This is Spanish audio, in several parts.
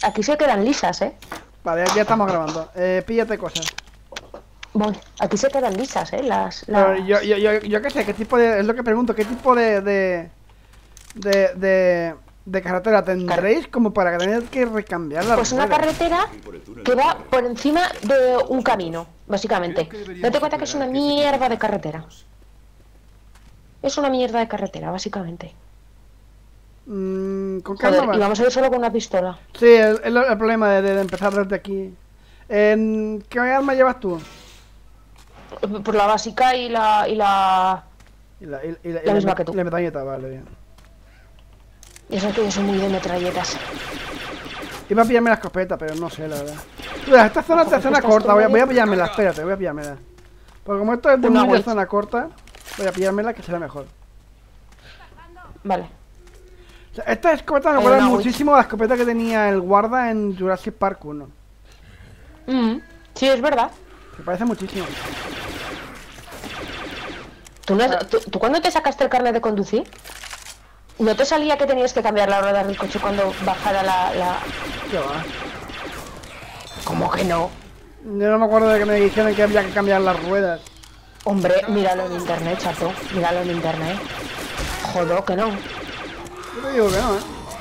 aquí se quedan lisas, ¿eh? Vale, ya estamos grabando. Píllate cosas. Voy. Aquí se quedan lisas, ¿eh? Pero yo qué sé, qué tipo de... Es lo que pregunto, ¿qué tipo de carretera tendréis como para tener que recambiar la Pues una rueda? carretera que va por encima de un camino, básicamente. Date cuenta que es una mierda de carretera. Es una mierda de carretera, básicamente. Con Joder, calma y va. vamos a ir solo con una pistola. Sí, el problema de empezar desde aquí. ¿Qué arma llevas tú? Por la básica y la La misma que tú. La metralleta, vale, bien. Y eso es que yo soy muy de metralletas. Iba a pillarme la escopeta, pero no sé, la verdad. Mira, esta zona es de zona corta, voy a pillármela, espérate, voy a pillármela. Porque como esto es de muy de zona corta, voy a pillármela que será mejor. Vale. O sea, esta escopeta me recuerda muchísimo a la escopeta que tenía el guarda en Jurassic Park 1. Sí, es verdad. Me parece muchísimo. ¿Tú cuándo te sacaste el carnet de conducir? ¿No te salía que tenías que cambiar la rueda del coche cuando bajara la... ¿Qué va? ¿Cómo que no? Yo no me acuerdo de que me dijeran que había que cambiar las ruedas. Hombre, míralo en internet, chato. Míralo en internet. Joder, que no. Yo te digo que no,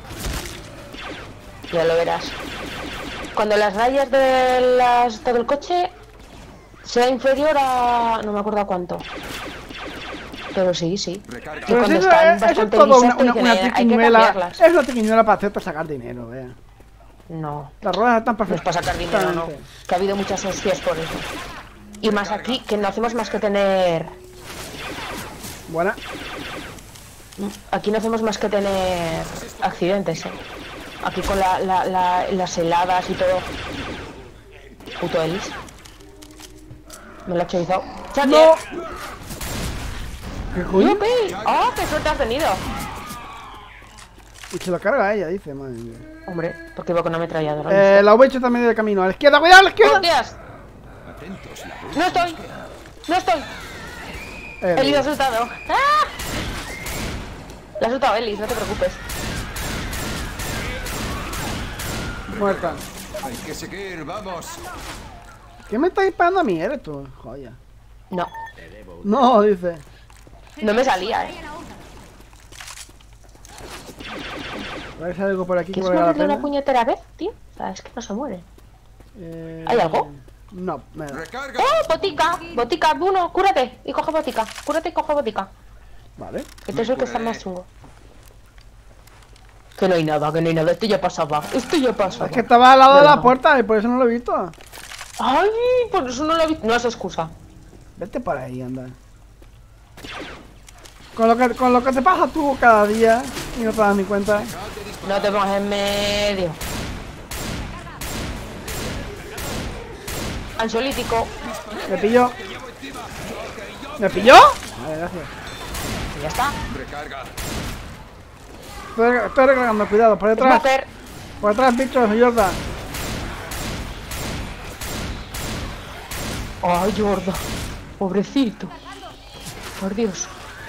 Ya lo verás. Cuando las rayas del coche sea inferior a... no me acuerdo a cuánto. Pero sí, sí. Y pero cuando eso, están eso es bastante todo lisas te dicen, una hay que triquiñuela. cambiarlas. Es una triquiñuela para hacerte sacar dinero, vea. No. Las ruedas están No es para sacar dinero, no. Que ha habido muchas hostias por eso. Y más aquí, que no hacemos más que tener... Buena. Aquí no hacemos más que tener accidentes, ¿eh? Aquí con las heladas y todo. Puto Ellis. Me lo ha chavizado. ¡No! ¿Qué coño? ¡Yupi! ¡Oh, qué suerte has tenido! Y se lo carga ella, dice, madre mía. Hombre, porque iba con una ametralladora. La he hecho también del camino. A la izquierda, cuidado, a la izquierda. ¡Hostias! ¡No estoy! ¡No estoy! Ellis ha soltado. ¡Ah! La ha soltado Ellis, no te preocupes. Muerta. Hay que seguir, vamos. ¿Qué me está disparando a mí? ¿Eres tú? Joya. No, No, dice. no me salía, ¿eh? A ver si hay algo por aquí que ¿Quieres valga la morirle pena. una puñetera vez, tío? O sea, es que no se muere. ¿Hay algo? No, me da. Recarga. ¡Oh, botica! Botica, uno, cúrate y coge botica. Cúrate y coge botica. Vale. Que este es el que está más chungo. Que no hay nada, que no hay nada. Esto ya pasaba. Esto ya pasaba. Es que estaba al lado de la No. puerta y por eso no lo he visto. Ay, por eso no lo he visto. No es excusa. Vete por ahí, anda. Con lo que te pasa tú cada día y no te das ni cuenta. No te pongas en medio. Ansiolítico. Me pilló. ¿Me pilló? Vale, gracias. Y ya está. Recarga. Estoy recargando, cuidado, por detrás. Smoker. Por detrás, bichos, Jordan. Ay, Jordan. Pobrecito. Por Dios.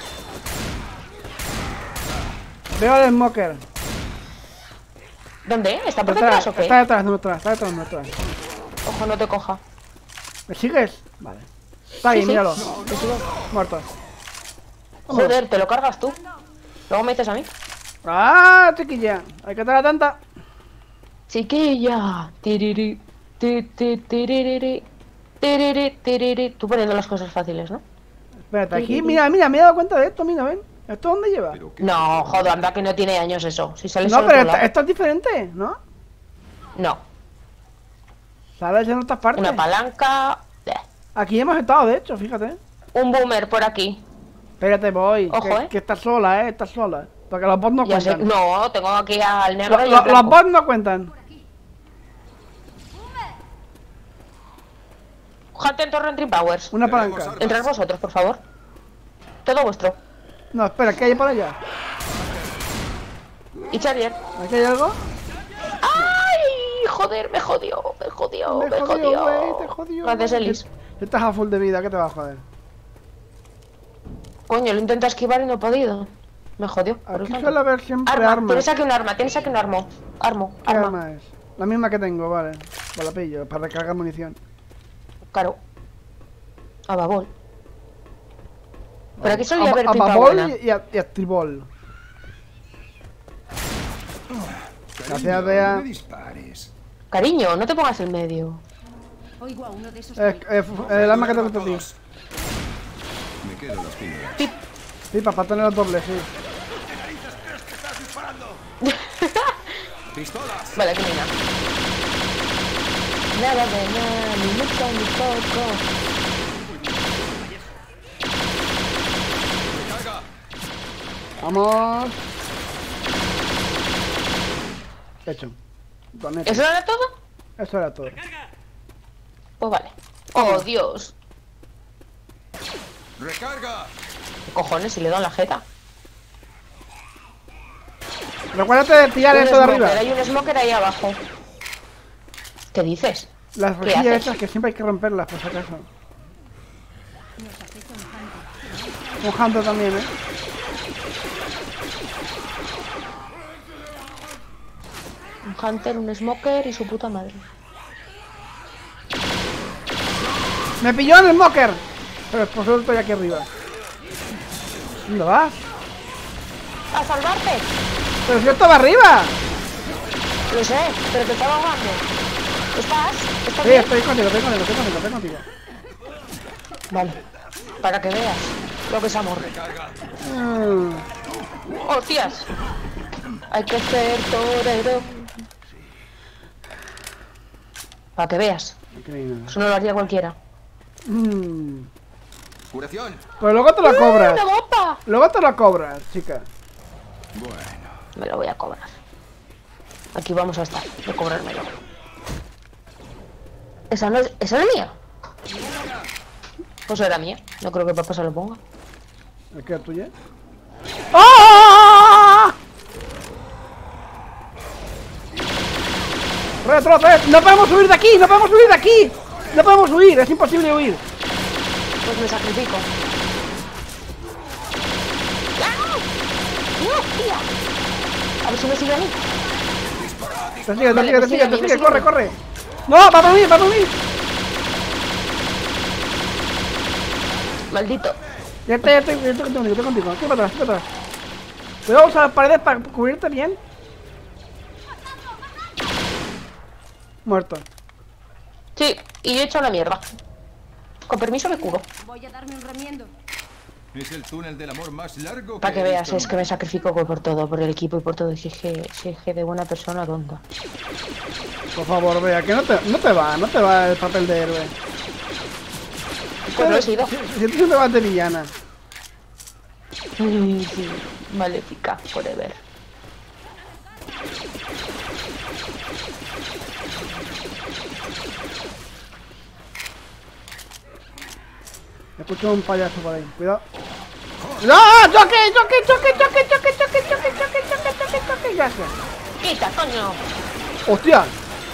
Veo al smoker. ¿Dónde? ¿Está por detrás o qué? Está detrás de nosotras, está detrás de nosotras. Ojo, no te coja. ¿Me sigues? Vale. Está ahí, Sí, sí. míralo. Te sigo. Muerto. Joder, te lo cargas tú. Luego me dices a mí. ¡Ah, chiquilla! Hay que estar atenta. Chiquilla. Tiriri. Tiriri. Tiriri. Tiriri. Tú poniendo las cosas fáciles, ¿no? Espérate, aquí, mira, me he dado cuenta de esto, mira, ven. ¿Esto dónde lleva? Pero qué No, joder, anda que no tiene años eso. Si sales No, solo pero por lado. esto es diferente, ¿no? No. Sales en otras partes. Una palanca. Aquí hemos estado, de hecho, fíjate. Un boomer por aquí. Espérate, voy. Ojo, que estás sola, estás sola. Porque los bots no Ya sé. cuentan. No, tengo aquí al negro y al Los blanco. bots no cuentan. Hunter Torrent Tree Powers. Una palanca. Entrad vosotros, por favor. Todo vuestro. No, espera, ¿qué hay por allá? Y Xavier. ¿Aquí hay algo? ¡Ay! Joder, me jodió, me jodió, me Güey, jodió. te jodió. Gracias, Ellis. Estás a full de vida, ¿qué te va a joder? Coño, lo intento esquivar y no he podido. Me jodió. por Aquí el suele tanto. haber siempre Arma, armas. tienes aquí un arma, tienes aquí un arma. ¿Qué arma es? La misma que tengo, vale. Pues la pillo, para recargar munición. Claro. A babol. Pero aquí solía haber A pipa babol buena. y a tribol. Gracias, No Bea. me dispares. Cariño, no te pongas en medio. Oigo a uno de esos. El arma que te gusta a ti. Me quedo las píldoras. Sí, para tener los dobles, sí. ¡Pistolas! Vale, aquí no hay nada. Nada de nada, ni mucho ni poco. ¡Recarga! Vamos. Hecho. Con hecho. ¿Eso era todo? Eso era todo. Pues vale. Oh, Dios. ¡Recarga! ¿Qué cojones? Si le dan la jeta. Recuérdate de tirar Un esto de smoker, arriba. hay un smoker ahí abajo. ¿Qué dices? Las ¿Qué rejillas haces? esas que siempre hay que romperlas, por si acaso. Nos afecta un hunter. Un hunter también, Un hunter, un smoker y su puta madre. ¡Me pilló el smoker! Pero por suerte estoy aquí arriba. ¿Dónde vas? ¡A salvarte! ¡Pero si yo estaba arriba! Lo sé, pero te estaba ahogando. ¿Estás? ¿Estás Sí, bien? estoy contigo. Vale. Para que veas lo que es amor. Mm. ¡Hostias! Hay que ser torero. Para que veas. Increíble. Eso no lo haría cualquiera. Mm. ¡Curación! Pero luego te lo cobras. ¡Una bomba! Luego te lo cobras, chica. Bueno. Me lo voy a cobrar. Aquí vamos a estar, de cobrármelo. ¿Esa no es, ¿esa es mía? Pues era mía. No creo que papá se lo ponga. ¿Es que es tuya? ¡Ah! ¡Retroced! ¡No podemos huir de aquí! ¡No podemos huir de aquí! ¡No podemos huir! ¡Es imposible huir! Pues me sacrifico. ¡Ah! ¡No, tía! A ver si me sigue a mí. Te sigue, corre. ¡No! ¡Va por mí! Maldito. Ya estoy contigo. Estoy para atrás. ¿Puedo usar las paredes para cubrirte bien? Muerto. Sí, y yo he hecho la mierda. Con permiso me curo. Voy a darme un remiendo. Es el túnel del amor más largo Para que he veas, visto es que me sacrifico por todo, por el equipo y por todo. Si es que de buena persona tonta. Por favor, vea, que no te va el papel de héroe. Pues lo he sido. Si tú siempre vas de villana. Sí, maléfica, forever. Escucho un payaso por ahí, cuidado. ¡No! ¡Choque! Gracias. ¡Quita, coño! ¡Hostia!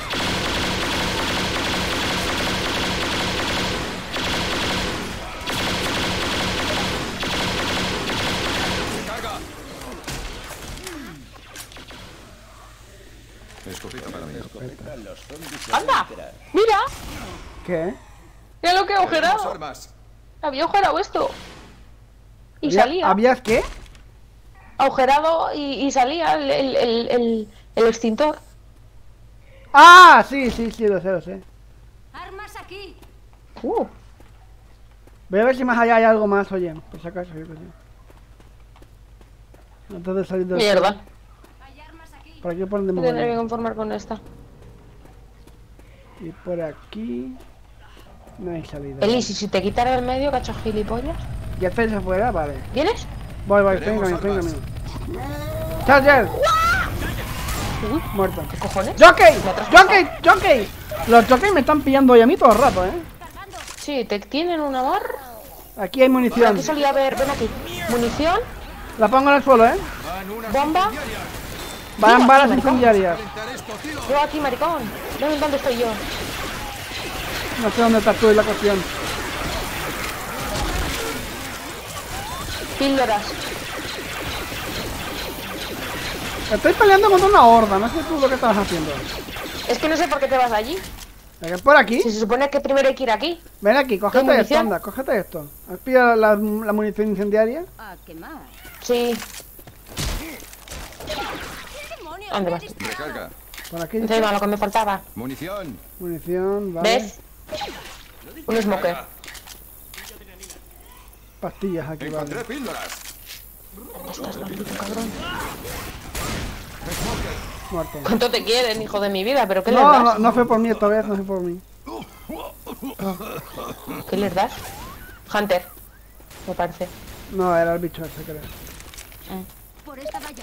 Escopeta para mí. ¡Anda! ¡Mira! ¿Qué? ¡Mira lo que he Tenemos agujerado! armas. Había agujerado esto. Y salía. ¿Habías qué? Agujerado y salía el extintor. ¡Ah! Sí, lo sé. ¡Armas aquí! Voy a ver si más allá hay algo más, oye. Por si acaso, yo qué sé. Antes de salir del... Mierda. Hay armas aquí. Por aquí ponen de Me tendré que mover. conformar con esta. Y por aquí... No hay salida. Elise, si te quitara el medio, cacho gilipollas. ¿Ya estáis afuera? Vale. ¿Vienes? Voy, estoy en Tenemos camino. armas. ¡Charger! Uy, Muerto. ¿qué cojones? ¡Jockey! ¿Me ha traspasado? ¡Jockey! Los jockeys me están pillando hoy a mí todo el rato, Sí, te tienen una barra. Aquí hay munición. Aquí solía haber, ven aquí. Munición, La pongo en el suelo, Van unas bomba. incendiarias. Van Tío, balas aquí, maricón. incendiarias. Intentar esto, tío. Yo aquí, maricón. ¿Dónde estoy yo? No sé dónde estás tú, es la cuestión. Píldoras. Estoy peleando contra una horda, no sé tú lo que estabas haciendo. Es que no sé por qué te vas allí. ¿Por aquí? Si se supone que primero hay que ir aquí. Ven aquí, cógete esto, munición? anda, cógete esto. ¿Has pillado la munición incendiaria? A quemar. Sí. ¿Qué demonios ¿Dónde me vas? dispara? Recarga. Por aquí. Encima lo que me faltaba. Munición. Munición, vale. ¿Ves? Un smoker. Pastillas aquí, vale. Encontré píldoras. Estás maldito, cabrón. Muerto. ¿Cuánto te quieren, hijo de mi vida? ¿Pero qué les No, das? no, no fue por mí esta vez, no fue por mí. ¿Qué les das? Hunter, me parece. No, era el bicho ese, creo. Por esta valla.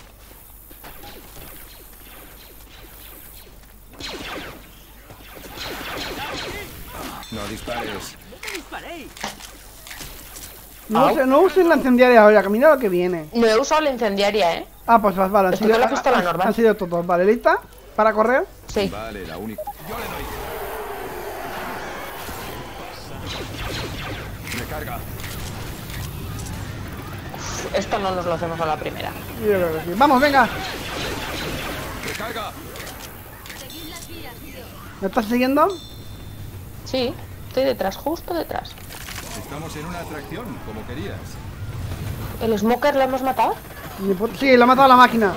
No dispares. No usen la incendiaria ahora, mira lo que viene. No he usado la incendiaria, ¿eh? Ah, pues vale, han Estoy con la pistola normal. han sido todos. Vale, ¿lista? ¿Para correr? Sí. Vale, la única. Yo le doy. Recarga. Esto no nos lo hacemos a la primera. Yo creo que sí. Vamos, venga. Recarga. Seguid las vías, tío. ¿Me estás siguiendo? Sí, estoy detrás, justo detrás. Estamos en una atracción, como querías. ¿El smoker lo hemos matado? Sí, lo ha matado la máquina.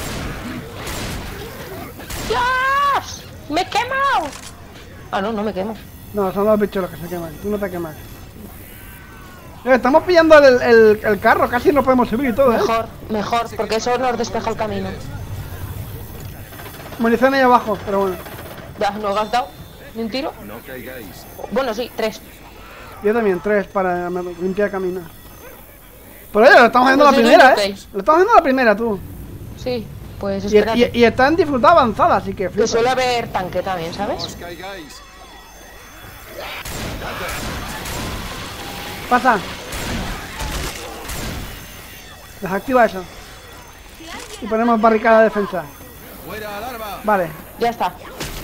¡Dios! ¡Me he quemado! Ah, no, no me quemo. No, son los bichos los que se queman. Tú no te quemas. Estamos pillando el carro, casi no podemos subir y todo, ¿eh? Mejor, mejor, porque eso nos despeja el camino. Munición ahí abajo, pero bueno. Ya, ¿no has gastado ni un tiro? No caigáis. Bueno, sí, 3. Yo también, 3 para limpiar camino. Pero oye, lo estamos haciendo Pues la yo primera, doy ¿eh? ok. Lo estamos haciendo la primera, tú. Sí, pues Y, espérate. y está en dificultad avanzada, así que Que flipa. suele haber tanque también, No ¿sabes? os caigáis. Pasa. Desactiva eso. Y ponemos barricada de defensa. Fuera alarma. Vale. Ya está.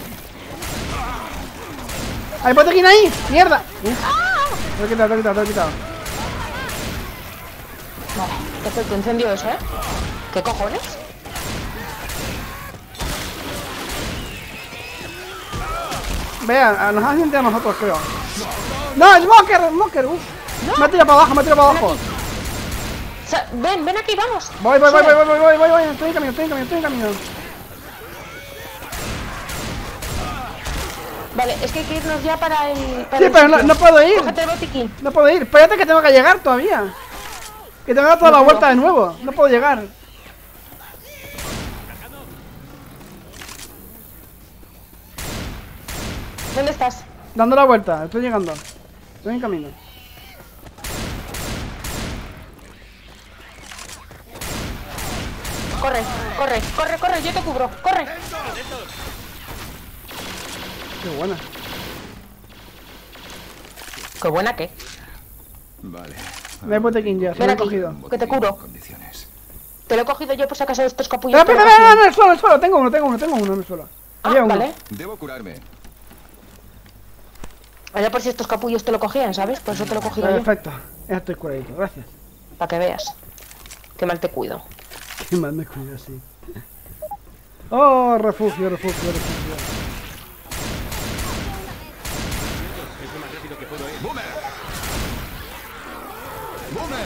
¡Hay botequín ahí! ¡Mierda! Te lo he quitado, te lo he quitado, te lo he quitado. Vale, perfecto, incendio eso, ¿eh? ¿Qué cojones? Vean, nos han sentido a nosotros, creo. ¡No, Smoker! ¡Smoker! ¡Uf! Me ha tirado para abajo, me ha tirado para abajo. Ven, ven aquí, vamos. Voy. Sube. Estoy en camino, estoy en camino. Vale, es que hay que irnos ya para el... para Sí, el pero sitio. no puedo ir. Cógete el botiquín. No puedo ir. Espérate que tengo que llegar todavía. Que tengo que dar toda la vuelta de nuevo. No puedo llegar. ¿Dónde estás? Dando la vuelta, estoy llegando. Estoy en camino. Corre, yo te cubro, corre. Qué buena. Qué buena que. Vale. Me he botequín ya, se Ven lo he aquí. cogido. Que te curo. Condiciones. Te lo he cogido yo por si acaso de estos capullos. Espera, te lo espera, cogí. no, en el suelo, tengo uno en el suelo. Ah, Había uno. vale. Debo curarme. Vaya por si estos capullos te lo cogían, ¿sabes? Por eso te lo he cogido yo. Perfecto, ya estoy curadito, gracias. Para que veas. Qué mal te cuido. Qué mal me cuida así. Oh, refugio. ¡Boomer! ¡Boomer!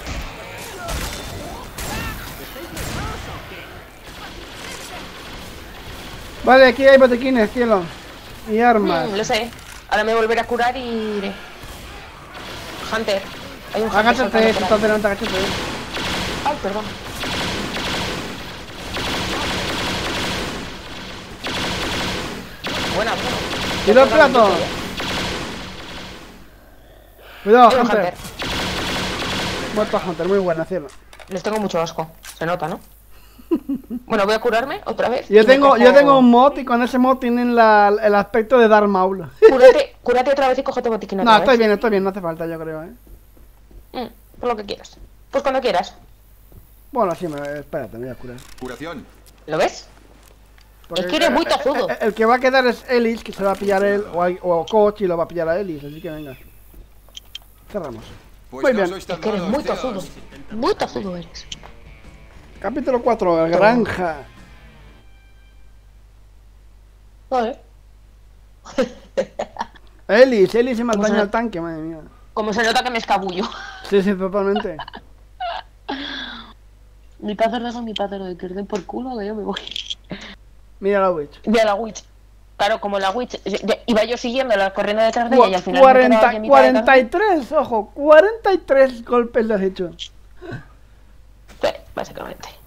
Vale, aquí hay botequines, cielo. Y armas. Lo sé. Ahora me volveré a curar y iré. Hunter. Hay un Hunter Agáchate, saltando si por estás ahí. delante, agáchate. Ay, perdón. Buena, bueno. ¡Tiro el plato! Cuidado, Hay un Hunter. Hunter. Muerto Hunter, muy buena, cielo. Les tengo mucho asco. Se nota, ¿no? Bueno, voy a curarme otra vez. Yo y me tengo cojo- un mod y con ese mod tienen el aspecto de Darth Maul. Cúrate otra vez y cógete botiquín otra No, vez. estoy bien, no hace falta, yo creo, Por lo que quieras. Pues cuando quieras. Bueno, sí, espérate, me voy a curar. Curación. ¿Lo ves? Porque Es que eres muy tozudo. El que va a quedar es Ellis, que se va a pillar él, o Koch y lo va a pillar a Ellis, así que venga. Cerramos. Pues Muy no bien. sois Es tan que eres malos, muy tíos. tozudo. Muy tozudo eres. Capítulo 4, granja. Joder. Eli se me ¿Cómo ataña se- al tanque, madre mía. Como se nota que me escabullo. Sí, totalmente. Mi pájaro de que os den por culo, que yo me voy. Mira la witch. Mira la witch. Claro, como la witch. Iba yo siguiéndola, corriendo detrás de ella y al final. me he quedado aquí en mitad de camino. 43, ojo, 43 golpes le has hecho. Sí, básicamente.